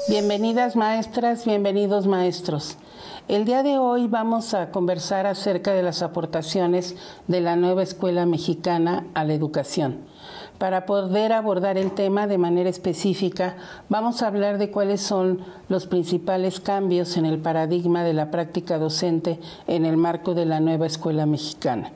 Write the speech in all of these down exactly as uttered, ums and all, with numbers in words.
Bienvenidas maestras, bienvenidos maestros. El día de hoy vamos a conversar acerca de las aportaciones de la nueva escuela mexicana a la educación. Para poder abordar el tema de manera específica, vamos a hablar de cuáles son los principales cambios en el paradigma de la práctica docente en el marco de la nueva escuela mexicana.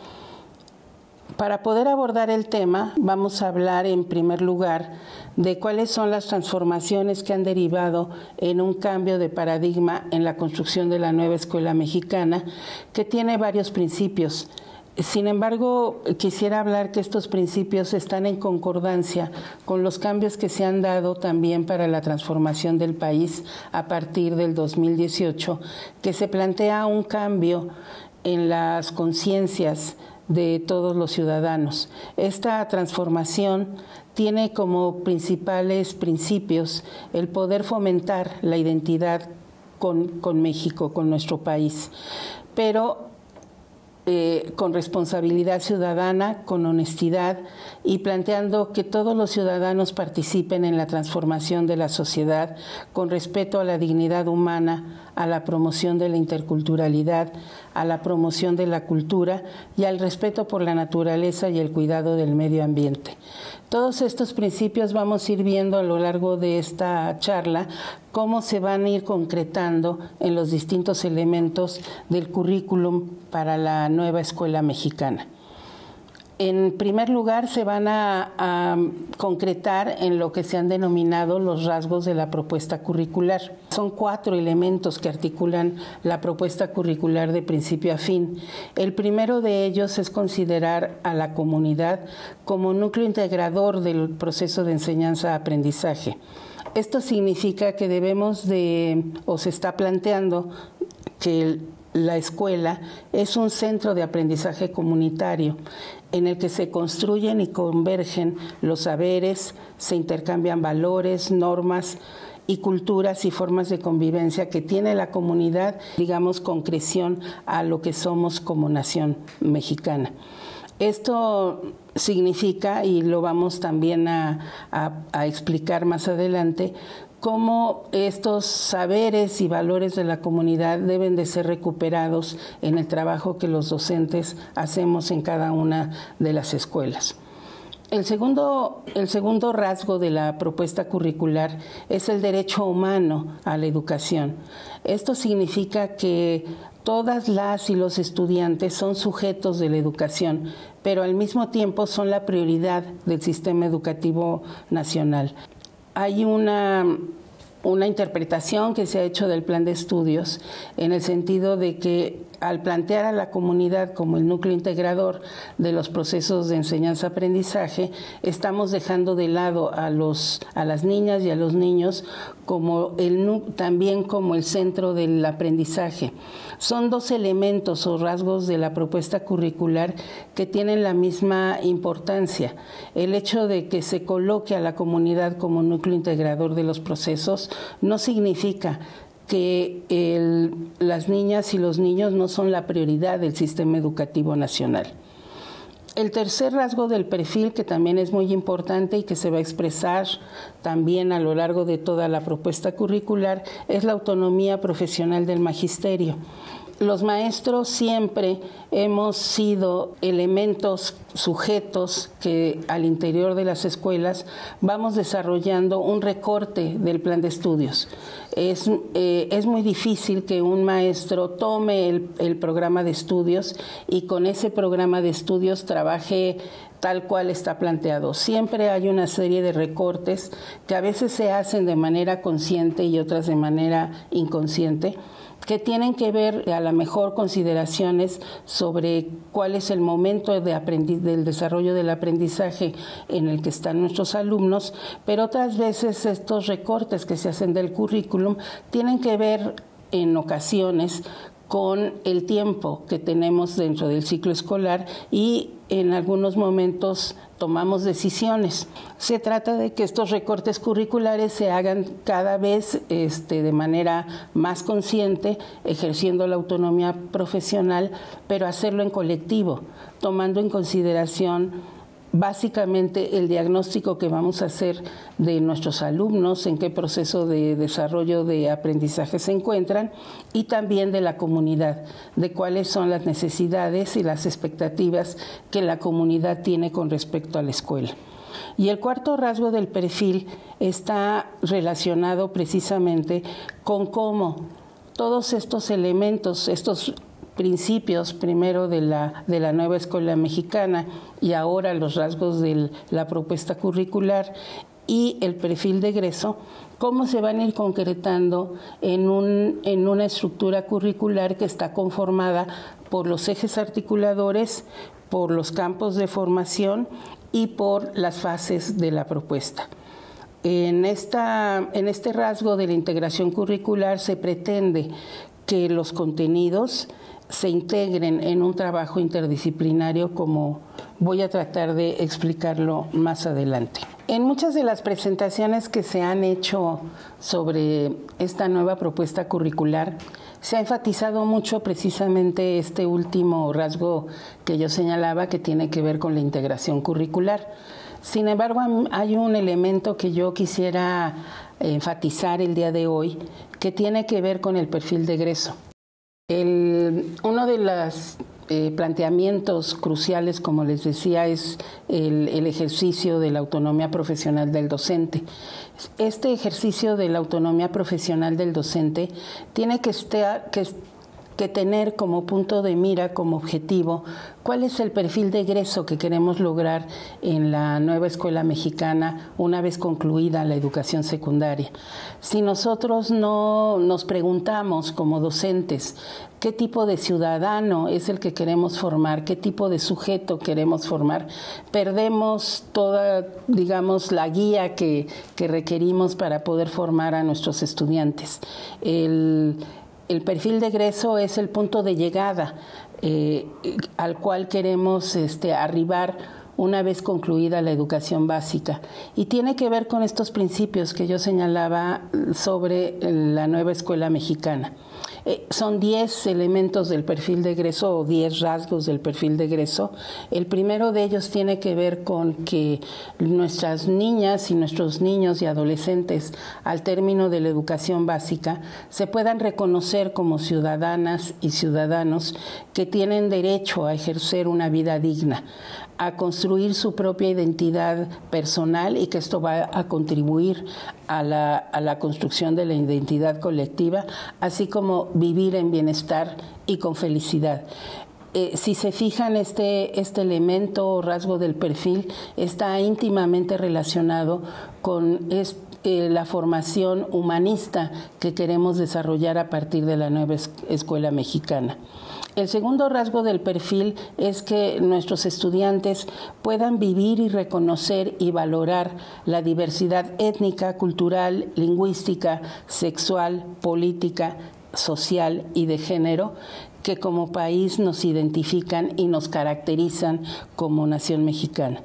Para poder abordar el tema, vamos a hablar en primer lugar de cuáles son las transformaciones que han derivado en un cambio de paradigma en la construcción de la nueva escuela mexicana, que tiene varios principios. Sin embargo, quisiera hablar que estos principios están en concordancia con los cambios que se han dado también para la transformación del país a partir del dos mil dieciocho, que se plantea un cambio en las conciencias de todos los ciudadanos. Esta transformación tiene como principales principios el poder fomentar la identidad con, con México, con nuestro país, pero Eh, con responsabilidad ciudadana, con honestidad y planteando que todos los ciudadanos participen en la transformación de la sociedad con respeto a la dignidad humana, a la promoción de la interculturalidad, a la promoción de la cultura y al respeto por la naturaleza y el cuidado del medio ambiente. Todos estos principios vamos a ir viendo a lo largo de esta charla cómo se van a ir concretando en los distintos elementos del currículum para la nueva escuela mexicana. En primer lugar, se van a, a concretar en lo que se han denominado los rasgos de la propuesta curricular. Son cuatro elementos que articulan la propuesta curricular de principio a fin. El primero de ellos es considerar a la comunidad como núcleo integrador del proceso de enseñanza-aprendizaje. Esto significa que debemos de, o se está planteando que el, la escuela es un centro de aprendizaje comunitario en el que se construyen y convergen los saberes, se intercambian valores, normas y culturas y formas de convivencia que tiene la comunidad, digamos, concreción a lo que somos como nación mexicana. Esto significa, y lo vamos también a, a, a explicar más adelante, cómo estos saberes y valores de la comunidad deben de ser recuperados en el trabajo que los docentes hacemos en cada una de las escuelas. El segundo, el segundo rasgo de la propuesta curricular es el derecho humano a la educación. Esto significa que todas las y los estudiantes son sujetos de la educación, pero al mismo tiempo son la prioridad del sistema educativo nacional. Hay una, una interpretación que se ha hecho del plan de estudios en el sentido de que al plantear a la comunidad como el núcleo integrador de los procesos de enseñanza-aprendizaje, estamos dejando de lado a, los, a las niñas y a los niños como el, también como el centro del aprendizaje. Son dos elementos o rasgos de la propuesta curricular que tienen la misma importancia. El hecho de que se coloque a la comunidad como núcleo integrador de los procesos no significa que el, las niñas y los niños no son la prioridad del sistema educativo nacional. El tercer rasgo del perfil, que también es muy importante y que se va a expresar también a lo largo de toda la propuesta curricular, es la autonomía profesional del magisterio. Los maestros siempre hemos sido elementos, sujetos que al interior de las escuelas vamos desarrollando un recorte del plan de estudios. Es, eh, es muy difícil que un maestro tome el, el programa de estudios y con ese programa de estudios trabaje tal cual está planteado. Siempre hay una serie de recortes que a veces se hacen de manera consciente y otras de manera inconsciente, que tienen que ver a lo mejor consideraciones sobre cuál es el momento de aprendiz, del desarrollo del aprendizaje en el que están nuestros alumnos, pero otras veces estos recortes que se hacen del currículum tienen que ver en ocasiones con el tiempo que tenemos dentro del ciclo escolar y en algunos momentos tomamos decisiones. Se trata de que estos recortes curriculares se hagan cada vez este, de manera más consciente, ejerciendo la autonomía profesional, pero hacerlo en colectivo, tomando en consideración básicamente el diagnóstico que vamos a hacer de nuestros alumnos, en qué proceso de desarrollo de aprendizaje se encuentran, y también de la comunidad, de cuáles son las necesidades y las expectativas que la comunidad tiene con respecto a la escuela. Y el cuarto rasgo del perfil está relacionado precisamente con cómo todos estos elementos, estos principios, primero de la, de la nueva escuela mexicana y ahora los rasgos de la propuesta curricular y el perfil de egreso, cómo se van a ir concretando en, un, en una estructura curricular que está conformada por los ejes articuladores, por los campos de formación y por las fases de la propuesta. En, esta, en este rasgo de la integración curricular se pretende que los contenidos se integren en un trabajo interdisciplinario, como voy a tratar de explicarlo más adelante. En muchas de las presentaciones que se han hecho sobre esta nueva propuesta curricular, se ha enfatizado mucho precisamente este último rasgo que yo señalaba, que tiene que ver con la integración curricular. Sin embargo, hay un elemento que yo quisiera enfatizar el día de hoy, que tiene que ver con el perfil de egreso. El, uno de los eh, planteamientos cruciales, como les decía, es el, el ejercicio de la autonomía profesional del docente. Este ejercicio de la autonomía profesional del docente tiene que, estar, que, que tener como punto de mira, como objetivo, cuál es el perfil de egreso que queremos lograr en la nueva escuela mexicana una vez concluida la educación secundaria. Si nosotros no nos preguntamos como docentes qué tipo de ciudadano es el que queremos formar, qué tipo de sujeto queremos formar, perdemos toda, digamos, la guía que, que requerimos para poder formar a nuestros estudiantes. El, el perfil de egreso es el punto de llegada eh, al cual queremos este, arribar una vez concluida la educación básica, y tiene que ver con estos principios que yo señalaba sobre la nueva escuela mexicana. Eh, son diez elementos del perfil de egreso o diez rasgos del perfil de egreso. El primero de ellos tiene que ver con que nuestras niñas y nuestros niños y adolescentes al término de la educación básica se puedan reconocer como ciudadanas y ciudadanos que tienen derecho a ejercer una vida digna, a construir su propia identidad personal, y que esto va a contribuir a la, a la construcción de la identidad colectiva, así como vivir en bienestar y con felicidad. Eh, si se fijan, este, este elemento o rasgo del perfil está íntimamente relacionado con este, eh, la formación humanista que queremos desarrollar a partir de la nueva es, escuela mexicana. El segundo rasgo del perfil es que nuestros estudiantes puedan vivir y reconocer y valorar la diversidad étnica, cultural, lingüística, sexual, política, social y de género que como país nos identifican y nos caracterizan como nación mexicana.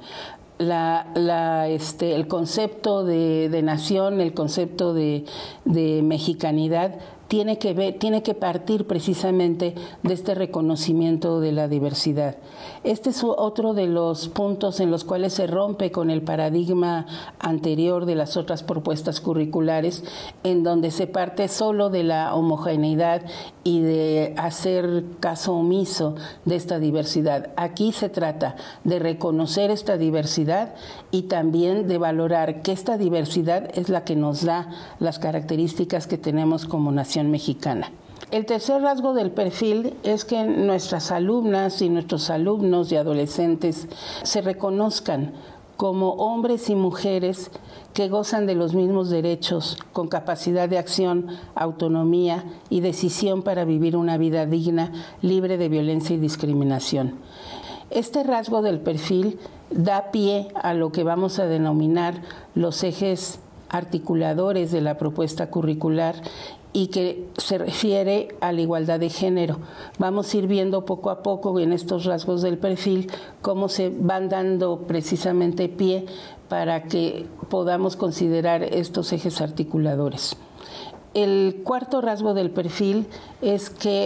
La, la, este, el concepto de, de nación, el concepto de, de mexicanidad tiene que ver, tiene que partir precisamente de este reconocimiento de la diversidad. Este es otro de los puntos en los cuales se rompe con el paradigma anterior de las otras propuestas curriculares, en donde se parte solo de la homogeneidad y de hacer caso omiso de esta diversidad. Aquí se trata de reconocer esta diversidad y también de valorar que esta diversidad es la que nos da las características que tenemos como nación mexicana. El tercer rasgo del perfil es que nuestras alumnas y nuestros alumnos y adolescentes se reconozcan como hombres y mujeres que gozan de los mismos derechos, con capacidad de acción, autonomía y decisión para vivir una vida digna, libre de violencia y discriminación. Este rasgo del perfil da pie a lo que vamos a denominar los ejes articuladores de la propuesta curricular y que se refiere a la igualdad de género. Vamos a ir viendo poco a poco en estos rasgos del perfil cómo se van dando precisamente pie para que podamos considerar estos ejes articuladores. El cuarto rasgo del perfil es que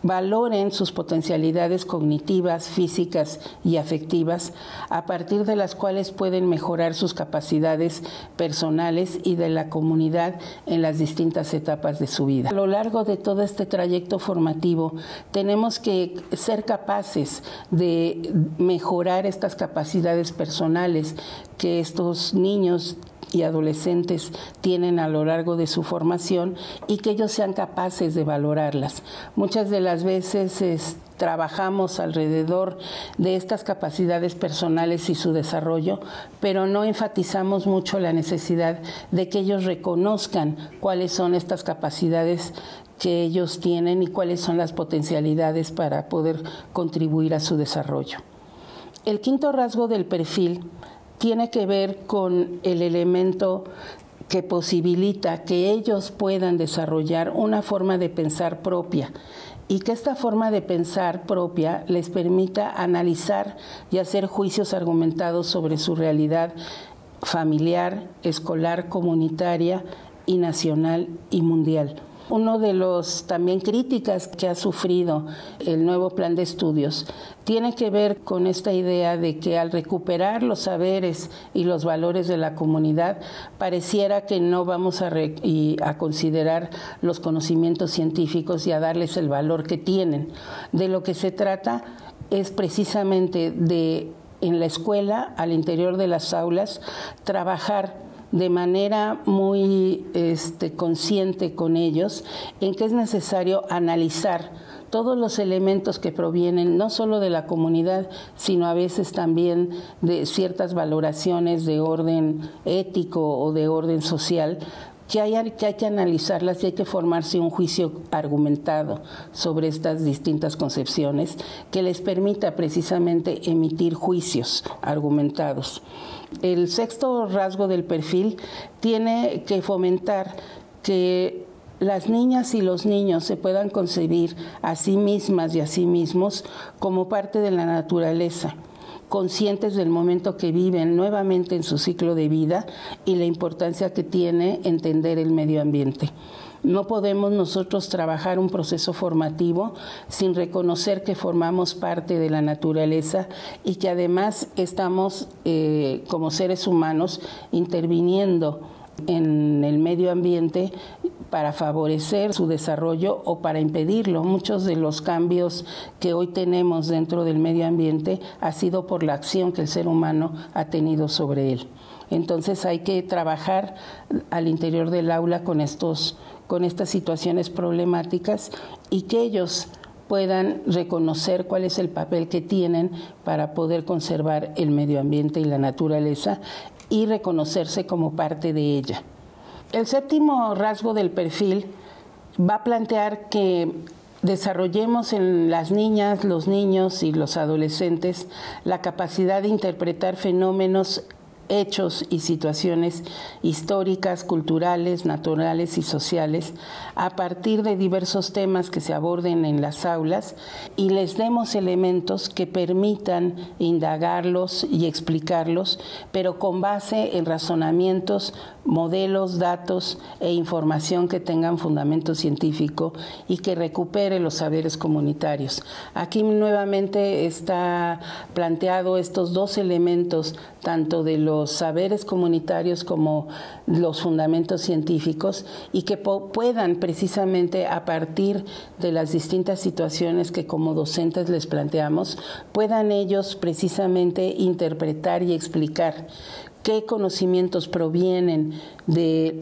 valoren sus potencialidades cognitivas, físicas y afectivas, a partir de las cuales pueden mejorar sus capacidades personales y de la comunidad en las distintas etapas de su vida. A lo largo de todo este trayecto formativo, tenemos que ser capaces de mejorar estas capacidades personales que estos niños y adolescentes tienen a lo largo de su formación y que ellos sean capaces de valorarlas. Muchas de las veces es, trabajamos alrededor de estas capacidades personales y su desarrollo, pero no enfatizamos mucho la necesidad de que ellos reconozcan cuáles son estas capacidades que ellos tienen y cuáles son las potencialidades para poder contribuir a su desarrollo. El quinto rasgo del perfil tiene que ver con el elemento que posibilita que ellos puedan desarrollar una forma de pensar propia y que esta forma de pensar propia les permita analizar y hacer juicios argumentados sobre su realidad familiar, escolar, comunitaria y nacional y mundial. Uno de los también críticas que ha sufrido el nuevo plan de estudios tiene que ver con esta idea de que al recuperar los saberes y los valores de la comunidad, pareciera que no vamos a, re y a considerar los conocimientos científicos y a darles el valor que tienen. De lo que se trata es precisamente de, en la escuela, al interior de las aulas, trabajar de manera muy este, consciente con ellos, en que es necesario analizar todos los elementos que provienen no solo de la comunidad, sino a veces también de ciertas valoraciones de orden ético o de orden social, que hay, que hay que analizarlas y hay que formarse un juicio argumentado sobre estas distintas concepciones que les permita precisamente emitir juicios argumentados. El sexto rasgo del perfil tiene que fomentar que las niñas y los niños se puedan concebir a sí mismas y a sí mismos como parte de la naturaleza, conscientes del momento que viven nuevamente en su ciclo de vida y la importancia que tiene entender el medio ambiente. No podemos nosotros trabajar un proceso formativo sin reconocer que formamos parte de la naturaleza y que además estamos eh, como seres humanos interviniendo en el medio ambiente para favorecer su desarrollo o para impedirlo. Muchos de los cambios que hoy tenemos dentro del medio ambiente ha sido por la acción que el ser humano ha tenido sobre él. Entonces hay que trabajar al interior del aula con estos, con estas situaciones problemáticas y que ellos puedan reconocer cuál es el papel que tienen para poder conservar el medio ambiente y la naturaleza y reconocerse como parte de ella. El séptimo rasgo del perfil va a plantear que desarrollemos en las niñas, los niños y los adolescentes la capacidad de interpretar fenómenos, hechos y situaciones históricas, culturales, naturales y sociales a partir de diversos temas que se aborden en las aulas y les demos elementos que permitan indagarlos y explicarlos, pero con base en razonamientos, modelos, datos e información que tengan fundamento científico y que recupere los saberes comunitarios. Aquí nuevamente está planteado estos dos elementos, tanto de los los saberes comunitarios como los fundamentos científicos y que puedan precisamente a partir de las distintas situaciones que como docentes les planteamos, puedan ellos precisamente interpretar y explicar qué conocimientos provienen de,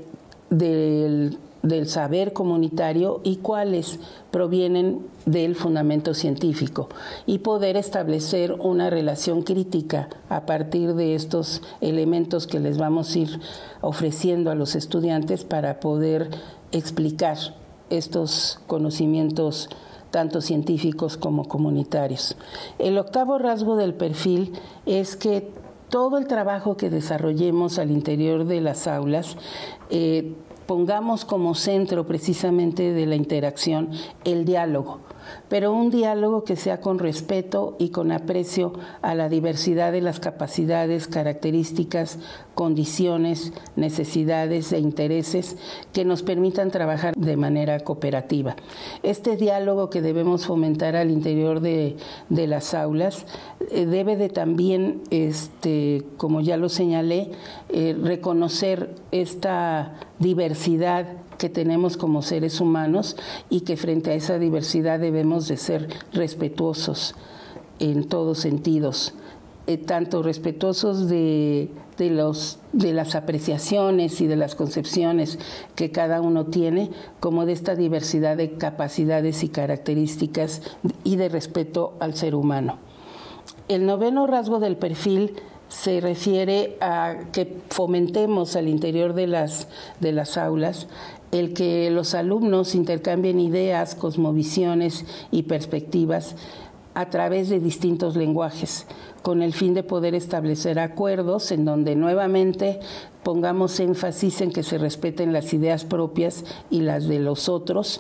del del saber comunitario y cuáles provienen del fundamento científico y poder establecer una relación crítica a partir de estos elementos que les vamos a ir ofreciendo a los estudiantes para poder explicar estos conocimientos tanto científicos como comunitarios. El octavo rasgo del perfil es que todo el trabajo que desarrollemos al interior de las aulas eh, pongamos como centro precisamente de la interacción el diálogo. pero un diálogo que sea con respeto y con aprecio a la diversidad de las capacidades, características, condiciones, necesidades e intereses que nos permitan trabajar de manera cooperativa. Este diálogo que debemos fomentar al interior de, de las aulas eh, debe de también, este, como ya lo señalé, eh, reconocer esta diversidad que tenemos como seres humanos y que frente a esa diversidad debemos de ser respetuosos en todos sentidos, eh, tanto respetuosos de, de, los, de las apreciaciones y de las concepciones que cada uno tiene, como de esta diversidad de capacidades y características y de respeto al ser humano. El noveno rasgo del perfil se refiere a que fomentemos al interior de las, de las aulas el que los alumnos intercambien ideas, cosmovisiones y perspectivas a través de distintos lenguajes, con el fin de poder establecer acuerdos en donde nuevamente pongamos énfasis en que se respeten las ideas propias y las de los otros,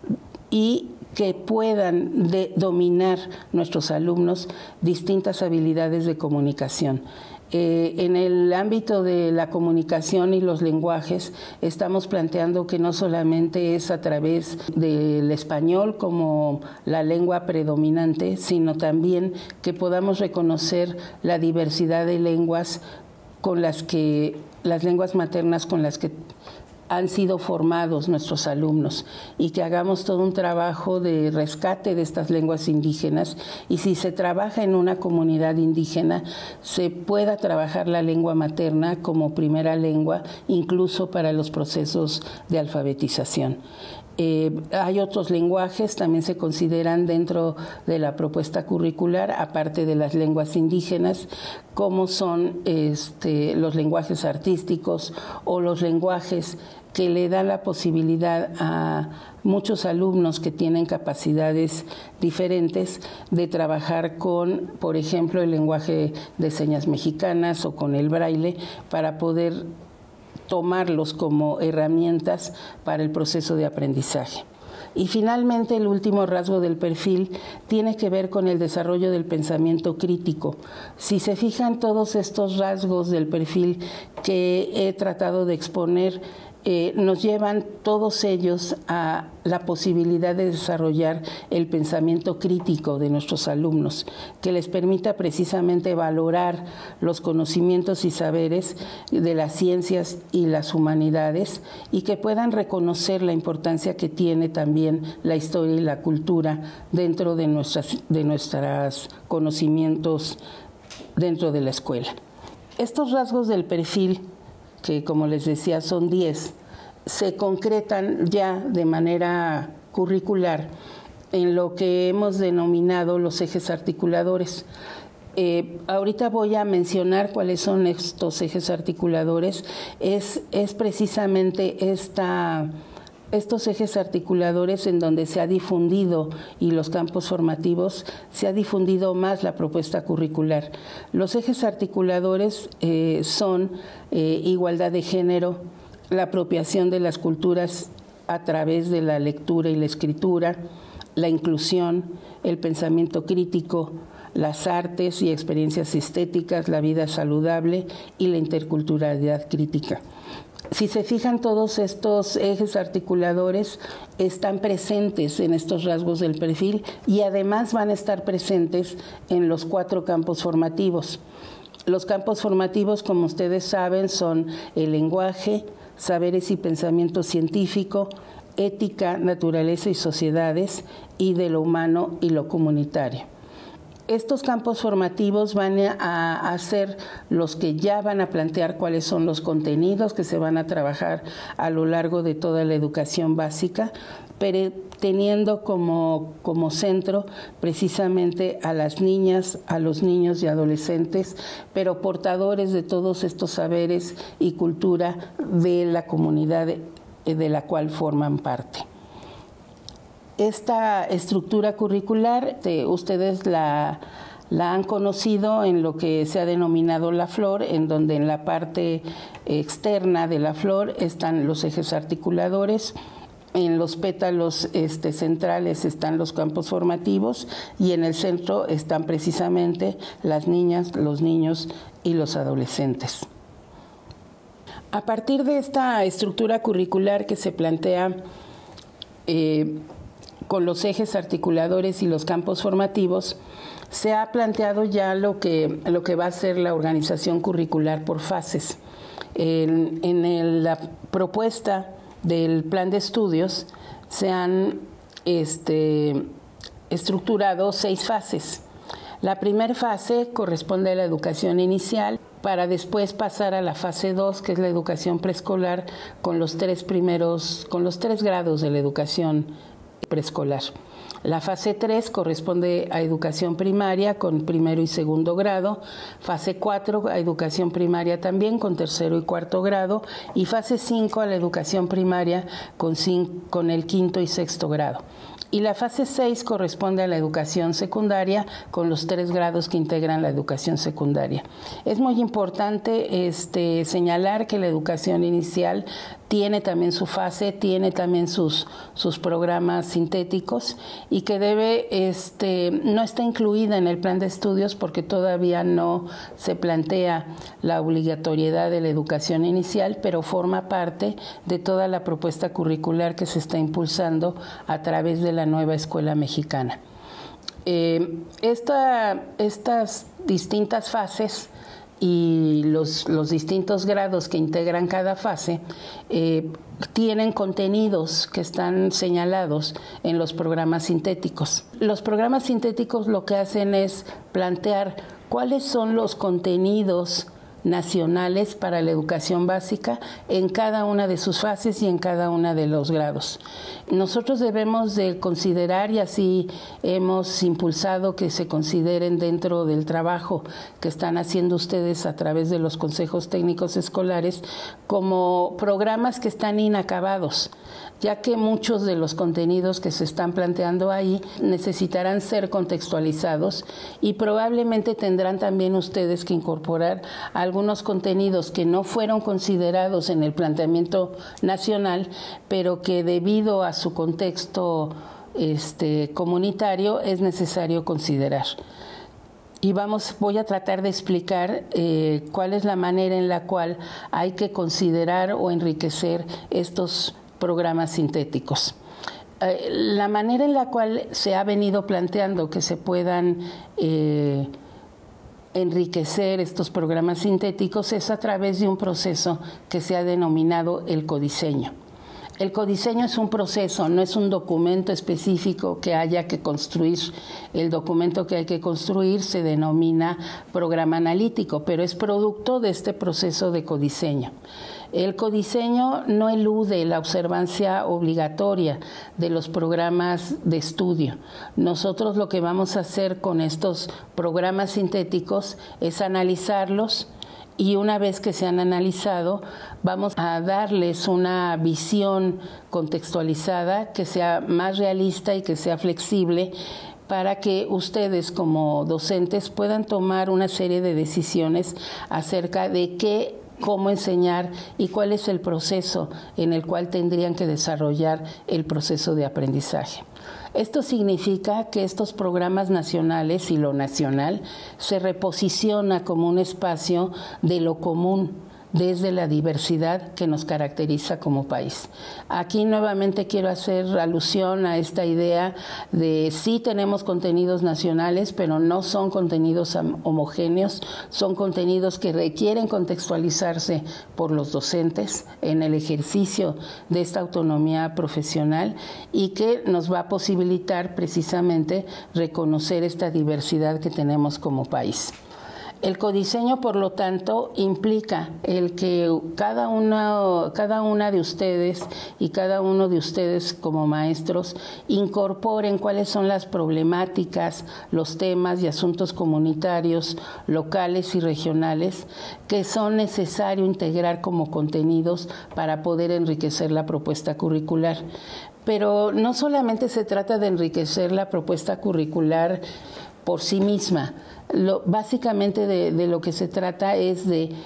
y que puedan de dominar nuestros alumnos distintas habilidades de comunicación. Eh, en el ámbito de la comunicación y los lenguajes, estamos planteando que no solamente es a través del español como la lengua predominante, sino también que podamos reconocer la diversidad de lenguas con las que, las lenguas maternas con las que han sido formados nuestros alumnos, y que hagamos todo un trabajo de rescate de estas lenguas indígenas, y si se trabaja en una comunidad indígena, se pueda trabajar la lengua materna como primera lengua, incluso para los procesos de alfabetización. Eh, hay otros lenguajes, también se consideran dentro de la propuesta curricular, aparte de las lenguas indígenas, como son este, los lenguajes artísticos o los lenguajes que le dan la posibilidad a muchos alumnos que tienen capacidades diferentes de trabajar con, por ejemplo, el lenguaje de señas mexicanas o con el braille, para poder tomarlos como herramientas para el proceso de aprendizaje. Y finalmente, el último rasgo del perfil tiene que ver con el desarrollo del pensamiento crítico. Si se fijan, todos estos rasgos del perfil que he tratado de exponer Eh, nos llevan todos ellos a la posibilidad de desarrollar el pensamiento crítico de nuestros alumnos, que les permita precisamente valorar los conocimientos y saberes de las ciencias y las humanidades, y que puedan reconocer la importancia que tiene también la historia y la cultura dentro de nuestras, de nuestros conocimientos dentro de la escuela. Estos rasgos del perfil, que como les decía son diez, se concretan ya de manera curricular en lo que hemos denominado los ejes articuladores. Eh, ahorita voy a mencionar cuáles son estos ejes articuladores. Es, es precisamente esta... estos ejes articuladores en donde se ha difundido, y los campos formativos, se ha difundido más la propuesta curricular. Los ejes articuladores eh, son eh, igualdad de género, la apropiación de las culturas a través de la lectura y la escritura, la inclusión, el pensamiento crítico, las artes y experiencias estéticas, la vida saludable y la interculturalidad crítica. Si se fijan, todos estos ejes articuladores están presentes en estos rasgos del perfil, y además van a estar presentes en los cuatro campos formativos. Los campos formativos, como ustedes saben, son el lenguaje, saberes y pensamiento científico, ética, naturaleza y sociedades, y de lo humano y lo comunitario. Estos campos formativos van a, a ser los que ya van a plantear cuáles son los contenidos que se van a trabajar a lo largo de toda la educación básica, pero teniendo como, como centro precisamente a las niñas, a los niños y adolescentes, pero portadores de todos estos saberes y cultura de la comunidad de, de la cual forman parte. Esta estructura curricular, eh, ustedes la, la han conocido en lo que se ha denominado la flor, en donde en la parte externa de la flor están los ejes articuladores. En los pétalos este, centrales están los campos formativos y en el centro están precisamente las niñas, los niños y los adolescentes. A partir de esta estructura curricular que se plantea eh, con los ejes articuladores y los campos formativos, se ha planteado ya lo que, lo que va a ser la organización curricular por fases. En, en el, la propuesta del plan de estudios se han este, estructurado seis fases. La primera fase corresponde a la educación inicial, para después pasar a la fase dos, que es la educación preescolar, con los tres primeros, con los tres grados de la educación preescolar. La fase tres corresponde a educación primaria con primero y segundo grado, fase cuatro a educación primaria también con tercero y cuarto grado, y fase cinco a la educación primaria con, con el quinto y sexto grado. Y la fase seis corresponde a la educación secundaria con los tres grados que integran la educación secundaria. Es muy importante este, señalar que la educación inicial tiene también su fase, tiene también sus, sus programas sintéticos y que debe, este, no está incluida en el plan de estudios porque todavía no se plantea la obligatoriedad de la educación inicial, pero forma parte de toda la propuesta curricular que se está impulsando a través de la nueva escuela mexicana. Eh, esta, estas distintas fases y los, los distintos grados que integran cada fase eh, tienen contenidos que están señalados en los programas sintéticos. Los programas sintéticos lo que hacen es plantear cuáles son los contenidos nacionales para la educación básica en cada una de sus fases y en cada uno de los grados. Nosotros debemos de considerar, y así hemos impulsado que se consideren dentro del trabajo que están haciendo ustedes a través de los consejos técnicos escolares, como programas que están inacabados, ya que muchos de los contenidos que se están planteando ahí necesitarán ser contextualizados y probablemente tendrán también ustedes que incorporar algunos contenidos que no fueron considerados en el planteamiento nacional, pero que debido a su contexto este, comunitario es necesario considerar. Y vamos, voy a tratar de explicar eh, cuál es la manera en la cual hay que considerar o enriquecer estos programas sintéticos. Eh, la manera en la cual se ha venido planteando que se puedan eh, enriquecer estos programas sintéticos es a través de un proceso que se ha denominado el codiseño. El codiseño es un proceso, no es un documento específico que haya que construir. El documento que hay que construir se denomina programa analítico, pero es producto de este proceso de codiseño. El codiseño no elude la observancia obligatoria de los programas de estudio. Nosotros lo que vamos a hacer con estos programas sintéticos es analizarlos, y una vez que se han analizado, vamos a darles una visión contextualizada que sea más realista y que sea flexible para que ustedes como docentes puedan tomar una serie de decisiones acerca de qué, cómo enseñar y cuál es el proceso en el cual tendrían que desarrollar el proceso de aprendizaje. Esto significa que estos programas nacionales y lo nacional se reposiciona como un espacio de lo común, desde la diversidad que nos caracteriza como país. Aquí nuevamente quiero hacer alusión a esta idea de sí tenemos contenidos nacionales, pero no son contenidos homogéneos, son contenidos que requieren contextualizarse por los docentes en el ejercicio de esta autonomía profesional y que nos va a posibilitar precisamente reconocer esta diversidad que tenemos como país. El codiseño, por lo tanto, implica el que cada una, cada una de ustedes y cada uno de ustedes como maestros incorporen cuáles son las problemáticas, los temas y asuntos comunitarios, locales y regionales que son necesarios integrar como contenidos para poder enriquecer la propuesta curricular. Pero no solamente se trata de enriquecer la propuesta curricular por sí misma. Lo, básicamente de, de lo que se trata es de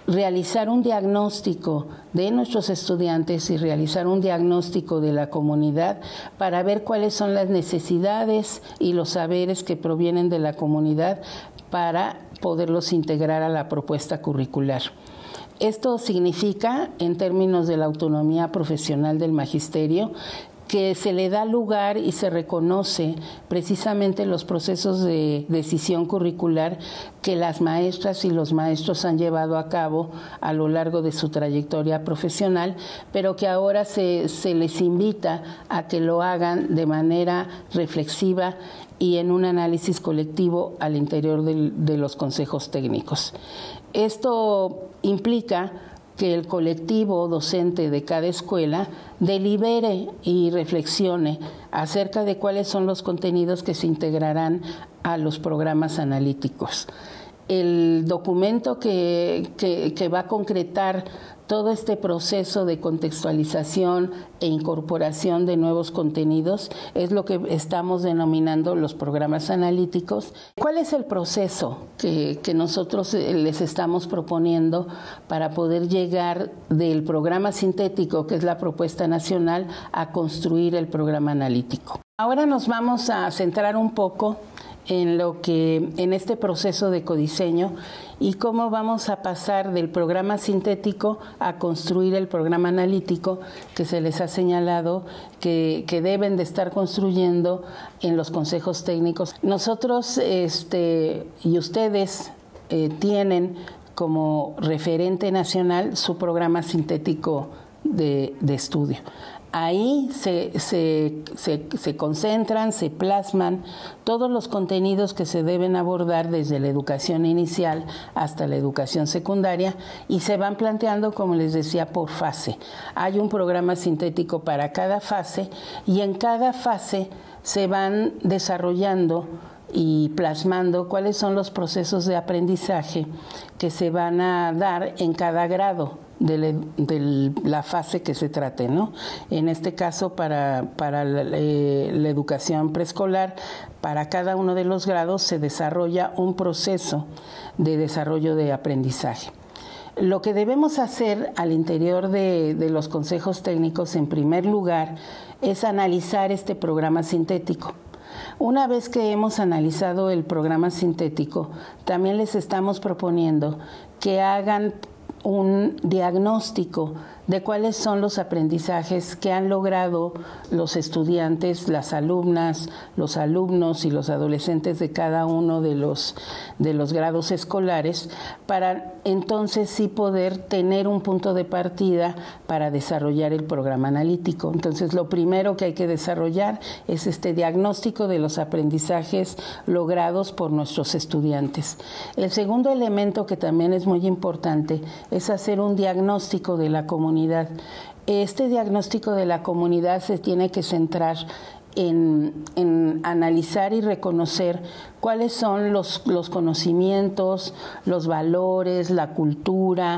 realizar un diagnóstico de nuestros estudiantes y realizar un diagnóstico de la comunidad para ver cuáles son las necesidades y los saberes que provienen de la comunidad para poderlos integrar a la propuesta curricular. Esto significa, en términos de la autonomía profesional del magisterio, que se le da lugar y se reconoce precisamente los procesos de decisión curricular que las maestras y los maestros han llevado a cabo a lo largo de su trayectoria profesional, pero que ahora se, se les invita a que lo hagan de manera reflexiva y en un análisis colectivo al interior de, de los consejos técnicos. Esto implica que el colectivo docente de cada escuela delibere y reflexione acerca de cuáles son los contenidos que se integrarán a los programas analíticos. El documento que, que, que va a concretar todo este proceso de contextualización e incorporación de nuevos contenidos es lo que estamos denominando los programas analíticos. ¿Cuál es el proceso que, que nosotros les estamos proponiendo para poder llegar del programa sintético, que es la propuesta nacional, a construir el programa analítico? Ahora nos vamos a centrar un poco en lo que en este proceso de codiseño y cómo vamos a pasar del programa sintético a construir el programa analítico que se les ha señalado que, que deben de estar construyendo en los consejos técnicos. Nosotros este, y ustedes eh, tienen como referente nacional su programa sintético de, de estudio. Ahí se, se, se, se concentran, se plasman todos los contenidos que se deben abordar desde la educación inicial hasta la educación secundaria y se van planteando, como les decía, por fase. Hay un programa sintético para cada fase y en cada fase se van desarrollando y plasmando cuáles son los procesos de aprendizaje que se van a dar en cada grado de la, de la fase que se trate, ¿no? En este caso, para, para la, eh, la educación preescolar, para cada uno de los grados se desarrolla un proceso de desarrollo de aprendizaje. Lo que debemos hacer al interior de, de los consejos técnicos, en primer lugar, es analizar este programa sintético. Una vez que hemos analizado el programa sintético, también les estamos proponiendo que hagan un diagnóstico de cuáles son los aprendizajes que han logrado los estudiantes, las alumnas, los alumnos y los adolescentes de cada uno de los, de los grados escolares, para entonces sí poder tener un punto de partida para desarrollar el programa analítico. Entonces, lo primero que hay que desarrollar es este diagnóstico de los aprendizajes logrados por nuestros estudiantes. El segundo elemento, que también es muy importante, es hacer un diagnóstico de la comunidad. Este diagnóstico de la comunidad se tiene que centrar en, en analizar y reconocer cuáles son los, los conocimientos, los valores, la cultura,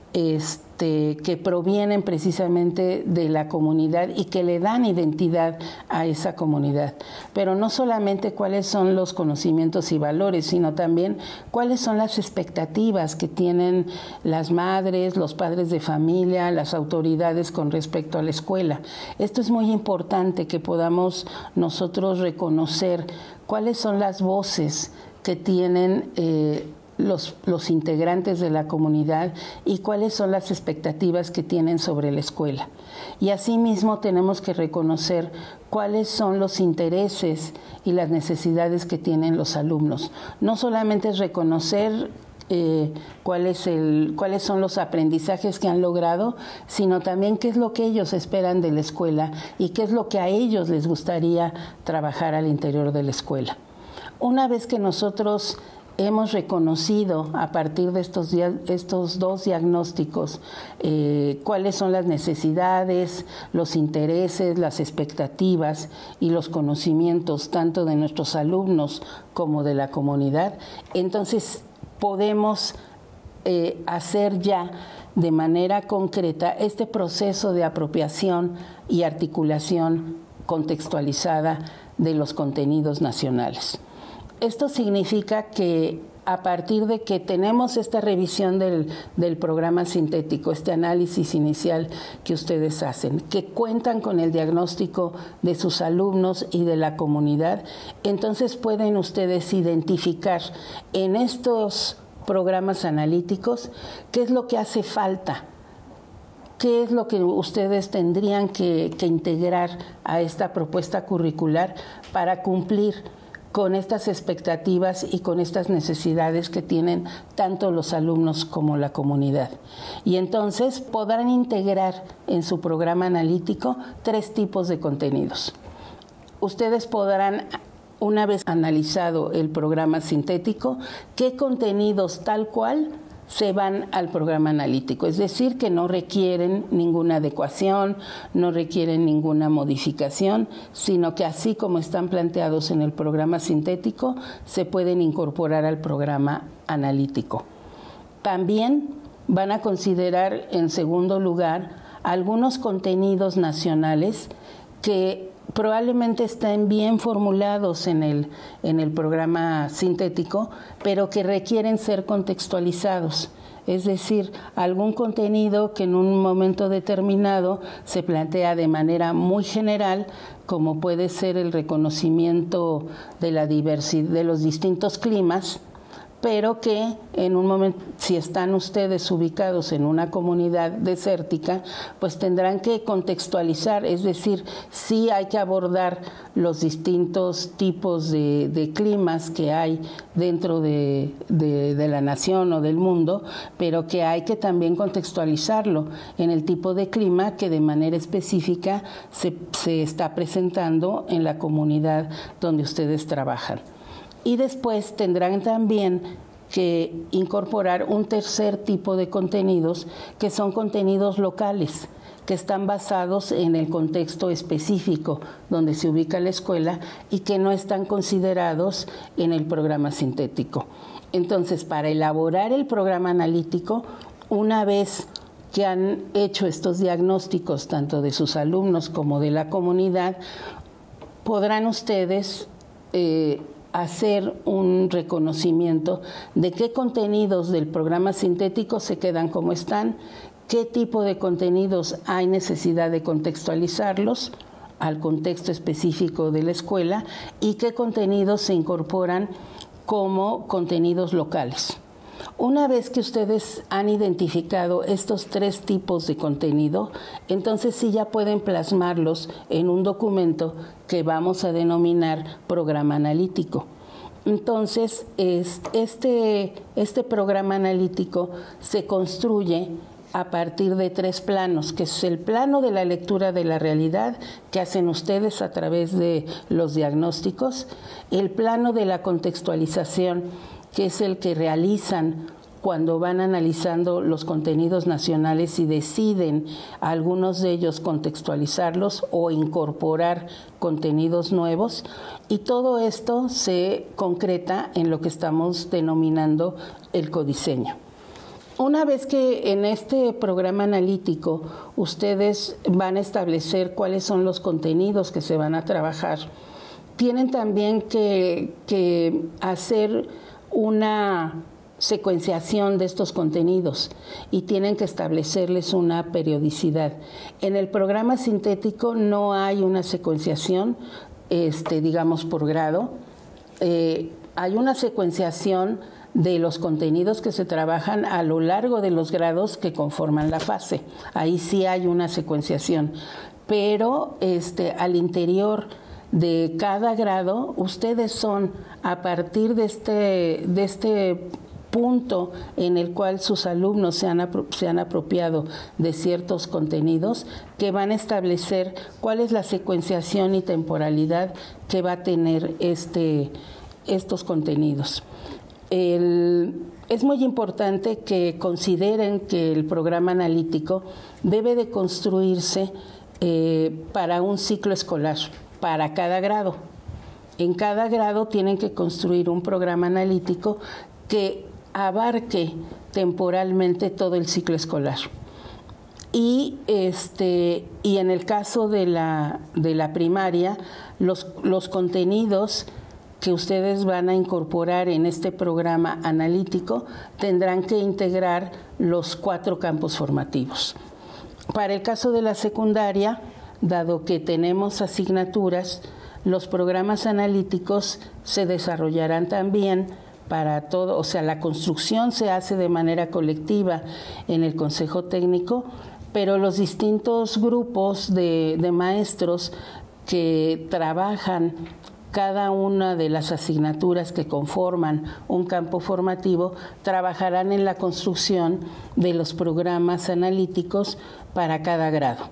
este, que provienen precisamente de la comunidad y que le dan identidad a esa comunidad. Pero no solamente cuáles son los conocimientos y valores, sino también cuáles son las expectativas que tienen las madres, los padres de familia, las autoridades con respecto a la escuela. Esto es muy importante, que podamos nosotros reconocer cuáles son las voces que tienen eh, Los, los integrantes de la comunidad y cuáles son las expectativas que tienen sobre la escuela. Y asimismo tenemos que reconocer cuáles son los intereses y las necesidades que tienen los alumnos. No solamente es reconocer eh, cuál es el, cuáles son los aprendizajes que han logrado, sino también qué es lo que ellos esperan de la escuela y qué es lo que a ellos les gustaría trabajar al interior de la escuela. Una vez que nosotros hemos reconocido a partir de estos, estos dos diagnósticos eh, cuáles son las necesidades, los intereses, las expectativas y los conocimientos tanto de nuestros alumnos como de la comunidad, entonces podemos eh, hacer ya de manera concreta este proceso de apropiación y articulación contextualizada de los contenidos nacionales. Esto significa que a partir de que tenemos esta revisión del, del programa sintético, este análisis inicial que ustedes hacen, que cuentan con el diagnóstico de sus alumnos y de la comunidad, entonces pueden ustedes identificar en estos programas analíticos qué es lo que hace falta, qué es lo que ustedes tendrían que, que integrar a esta propuesta curricular para cumplir con estas expectativas y con estas necesidades que tienen tanto los alumnos como la comunidad. Y entonces podrán integrar en su programa analítico tres tipos de contenidos. Ustedes podrán, una vez analizado el programa sintético, qué contenidos tal cual se van al programa analítico, es decir, que no requieren ninguna adecuación, no requieren ninguna modificación, sino que así como están planteados en el programa sintético, se pueden incorporar al programa analítico. También van a considerar, en segundo lugar, algunos contenidos nacionales que probablemente estén bien formulados en el, en el programa sintético, pero que requieren ser contextualizados. Es decir, algún contenido que en un momento determinado se plantea de manera muy general, como puede ser el reconocimiento de la diversidad de los distintos climas, pero que en un momento, si están ustedes ubicados en una comunidad desértica, pues tendrán que contextualizar, es decir, sí hay que abordar los distintos tipos de, de climas que hay dentro de, de, de la nación o del mundo, pero que hay que también contextualizarlo en el tipo de clima que de manera específica se, se está presentando en la comunidad donde ustedes trabajan. Y después tendrán también que incorporar un tercer tipo de contenidos, que son contenidos locales, que están basados en el contexto específico donde se ubica la escuela y que no están considerados en el programa sintético. Entonces, para elaborar el programa analítico, una vez que han hecho estos diagnósticos, tanto de sus alumnos como de la comunidad, podrán ustedes eh, hacer un reconocimiento de qué contenidos del programa sintético se quedan como están, qué tipo de contenidos hay necesidad de contextualizarlos al contexto específico de la escuela y qué contenidos se incorporan como contenidos locales. Una vez que ustedes han identificado estos tres tipos de contenido, entonces sí ya pueden plasmarlos en un documento que vamos a denominar programa analítico. Entonces, este, este programa analítico se construye a partir de tres planos, que es el plano de la lectura de la realidad que hacen ustedes a través de los diagnósticos, el plano de la contextualización, que es el que realizan cuando van analizando los contenidos nacionales y deciden algunos de ellos contextualizarlos o incorporar contenidos nuevos, y todo esto se concreta en lo que estamos denominando el codiseño. Una vez que en este programa analítico ustedes van a establecer cuáles son los contenidos que se van a trabajar, tienen también que, que hacer una secuenciación de estos contenidos y tienen que establecerles una periodicidad. En el programa sintético no hay una secuenciación, este, digamos, por grado. Eh, hay una secuenciación de los contenidos que se trabajan a lo largo de los grados que conforman la fase. Ahí sí hay una secuenciación, pero este, al interior de cada grado, ustedes son, a partir de este, de este punto en el cual sus alumnos se han, apro- se han apropiado de ciertos contenidos, que van a establecer cuál es la secuenciación y temporalidad que va a tener este, estos contenidos. El, es muy importante que consideren que el programa analítico debe de construirse eh, para un ciclo escolar, para cada grado. En cada grado tienen que construir un programa analítico que abarque temporalmente todo el ciclo escolar. Y, este, y en el caso de la, de la primaria, los, los contenidos que ustedes van a incorporar en este programa analítico tendrán que integrar los cuatro campos formativos. Para el caso de la secundaria, dado que tenemos asignaturas, los programas analíticos se desarrollarán también para todo, o sea, la construcción se hace de manera colectiva en el Consejo Técnico, pero los distintos grupos de, de maestros que trabajan cada una de las asignaturas que conforman un campo formativo trabajarán en la construcción de los programas analíticos para cada grado.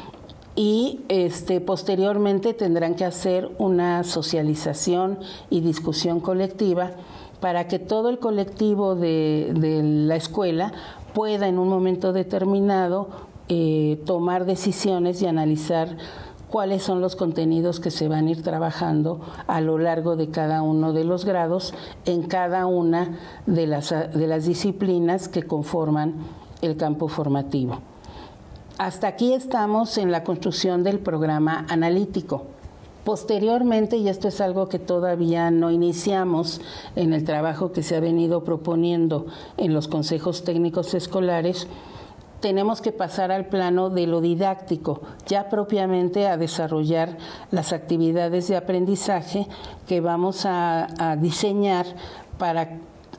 Y este, posteriormente tendrán que hacer una socialización y discusión colectiva para que todo el colectivo de, de la escuela pueda en un momento determinado eh, tomar decisiones y analizar cuáles son los contenidos que se van a ir trabajando a lo largo de cada uno de los grados en cada una de las, de las disciplinas que conforman el campo formativo. Hasta aquí estamos en la construcción del programa analítico. Posteriormente, y esto es algo que todavía no iniciamos en el trabajo que se ha venido proponiendo en los consejos técnicos escolares, tenemos que pasar al plano de lo didáctico, ya propiamente a desarrollar las actividades de aprendizaje que vamos a, a diseñar para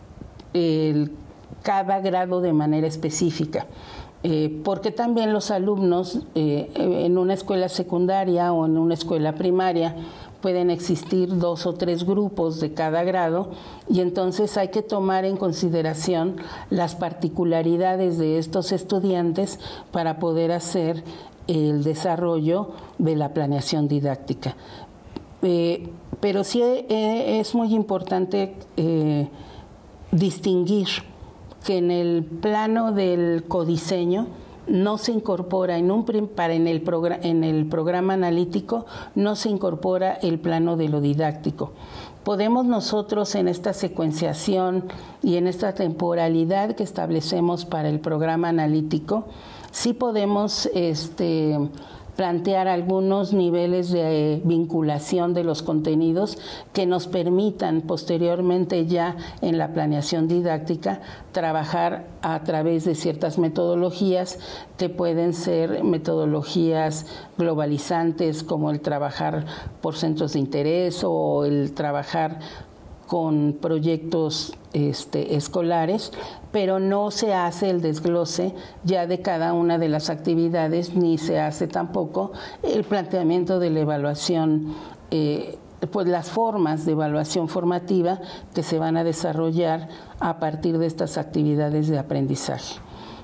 el, cada grado de manera específica. Eh, porque también los alumnos eh, en una escuela secundaria o en una escuela primaria pueden existir dos o tres grupos de cada grado y entonces hay que tomar en consideración las particularidades de estos estudiantes para poder hacer el desarrollo de la planeación didáctica. Eh, pero sí eh, es muy importante eh, distinguir que en el plano del codiseño no se incorpora en un para en el programa en el programa analítico no se incorpora el plano de lo didáctico. Podemos nosotros en esta secuenciación y en esta temporalidad que establecemos para el programa analítico, sí podemos este plantear algunos niveles de vinculación de los contenidos que nos permitan posteriormente ya en la planeación didáctica trabajar a través de ciertas metodologías que pueden ser metodologías globalizantes como el trabajar por centros de interés o el trabajar con proyectos este, escolares, pero no se hace el desglose ya de cada una de las actividades, ni se hace tampoco el planteamiento de la evaluación, eh, pues las formas de evaluación formativa que se van a desarrollar a partir de estas actividades de aprendizaje.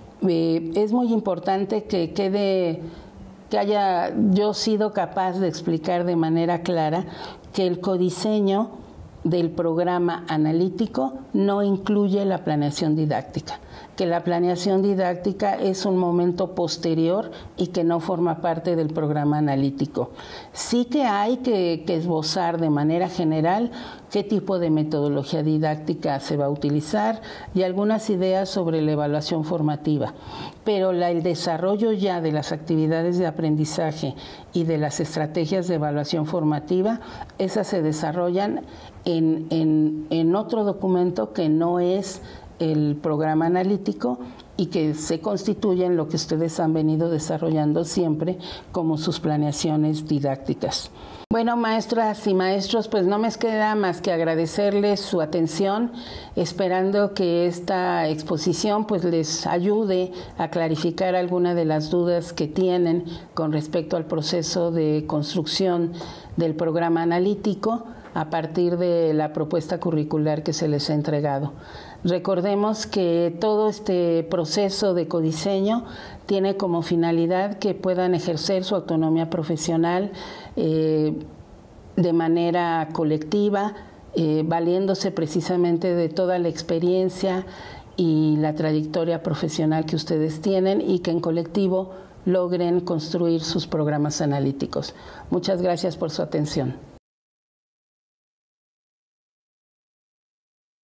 Eh, es muy importante que quede, que haya yo sido capaz de explicar de manera clara que el codiseño del programa analítico no incluye la planeación didáctica, que la planeación didáctica es un momento posterior y que no forma parte del programa analítico. Sí que hay que, que esbozar de manera general qué tipo de metodología didáctica se va a utilizar y algunas ideas sobre la evaluación formativa, pero la, el desarrollo ya de las actividades de aprendizaje y de las estrategias de evaluación formativa, esas se desarrollan en, en, en otro documento que no es el programa analítico y que se constituye en lo que ustedes han venido desarrollando siempre como sus planeaciones didácticas. Bueno, maestras y maestros, pues no me queda más que agradecerles su atención, esperando que esta exposición pues les ayude a clarificar alguna de las dudas que tienen con respecto al proceso de construcción del programa analítico a partir de la propuesta curricular que se les ha entregado. Recordemos que todo este proceso de codiseño tiene como finalidad que puedan ejercer su autonomía profesional eh, de manera colectiva, eh, valiéndose precisamente de toda la experiencia y la trayectoria profesional que ustedes tienen y que en colectivo logren construir sus programas analíticos. Muchas gracias por su atención.